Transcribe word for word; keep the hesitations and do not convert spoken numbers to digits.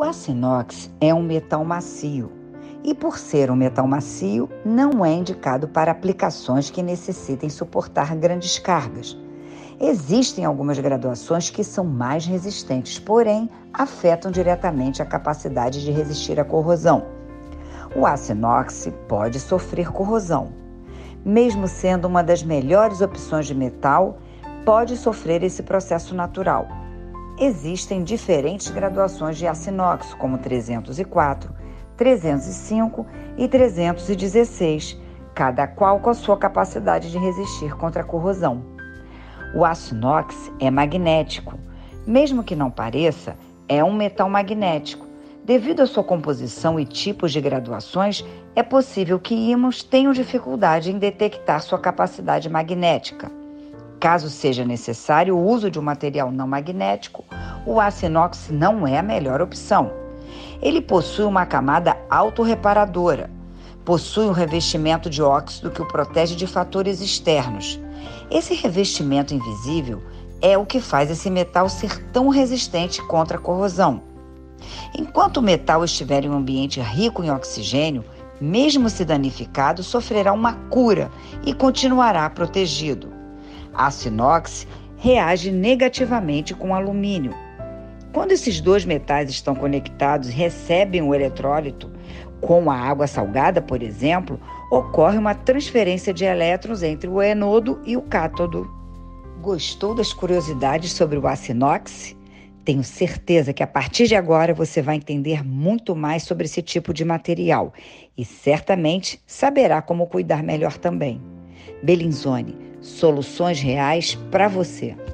O aço inox é um metal macio e, por ser um metal macio, não é indicado para aplicações que necessitem suportar grandes cargas. Existem algumas graduações que são mais resistentes, porém afetam diretamente a capacidade de resistir à corrosão. O aço inox pode sofrer corrosão. Mesmo sendo uma das melhores opções de metal, pode sofrer esse processo natural. Existem diferentes graduações de aço inox, como trezentos e quatro, trezentos e cinco e trezentos e dezesseis, cada qual com a sua capacidade de resistir contra a corrosão. O aço inox é magnético. Mesmo que não pareça, é um metal magnético. Devido à sua composição e tipos de graduações, é possível que ímãos tenham dificuldade em detectar sua capacidade magnética. Caso seja necessário o uso de um material não magnético, o aço inox não é a melhor opção. Ele possui uma camada autorreparadora, possui um revestimento de óxido que o protege de fatores externos. Esse revestimento invisível é o que faz esse metal ser tão resistente contra a corrosão. Enquanto o metal estiver em um ambiente rico em oxigênio, mesmo se danificado, sofrerá uma cura e continuará protegido. Aço inox reage negativamente com alumínio. Quando esses dois metais estão conectados e recebem o eletrólito, com a água salgada, por exemplo, ocorre uma transferência de elétrons entre o ânodo e o cátodo. Gostou das curiosidades sobre o aço inox? Tenho certeza que a partir de agora você vai entender muito mais sobre esse tipo de material e certamente saberá como cuidar melhor também. Bellinzone, soluções reais para você.